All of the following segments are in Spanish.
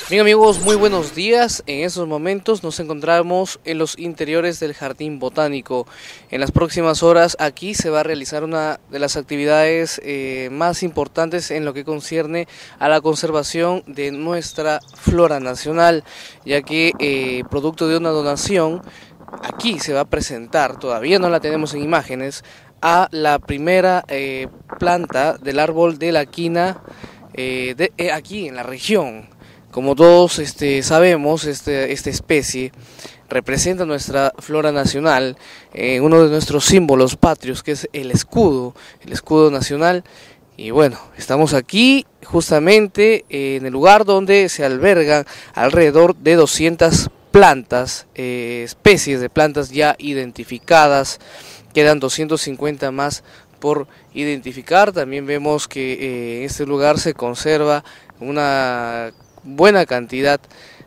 Bien amigos, muy buenos días. En estos momentos nos encontramos en los interiores del Jardín Botánico. En las próximas horas aquí se va a realizar una de las actividades más importantes en lo que concierne a la conservación de nuestra flora nacional, ya que producto de una donación, aquí se va a presentar, todavía no la tenemos en imágenes, a la primera planta del árbol de la quina aquí en la región. Como todos sabemos, esta especie representa nuestra flora nacional, uno de nuestros símbolos patrios, que es el escudo nacional. Y bueno, estamos aquí justamente en el lugar donde se albergan alrededor de 200 plantas, especies de plantas ya identificadas. Quedan 250 más por identificar. También vemos que en este lugar se conserva una buena cantidad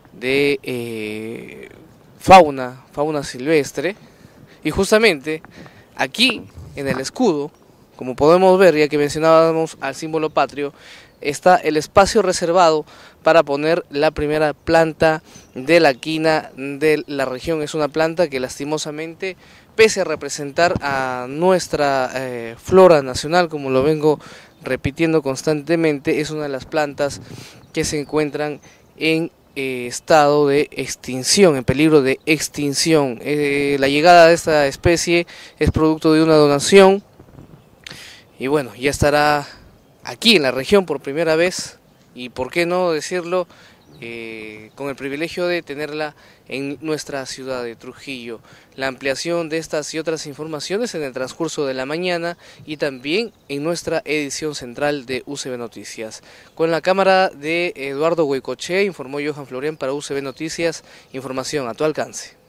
de fauna silvestre, y justamente aquí en el escudo, como podemos ver, ya que mencionábamos al símbolo patrio, está el espacio reservado para poner la primera planta de la quina de la región. Es una planta que lastimosamente, pese a representar a nuestra flora nacional, como lo vengo repitiendo constantemente, es una de las plantas que se encuentran en estado de extinción, en peligro de extinción. La llegada de esta especie es producto de una donación y bueno, ya estará aquí en la región por primera vez, y por qué no decirlo, con el privilegio de tenerla en nuestra ciudad de Trujillo. La ampliación de estas y otras informaciones en el transcurso de la mañana y también en nuestra edición central de UCB Noticias. Con la cámara de Eduardo Huecoche, informó Johan Florian para UCB Noticias, información a tu alcance.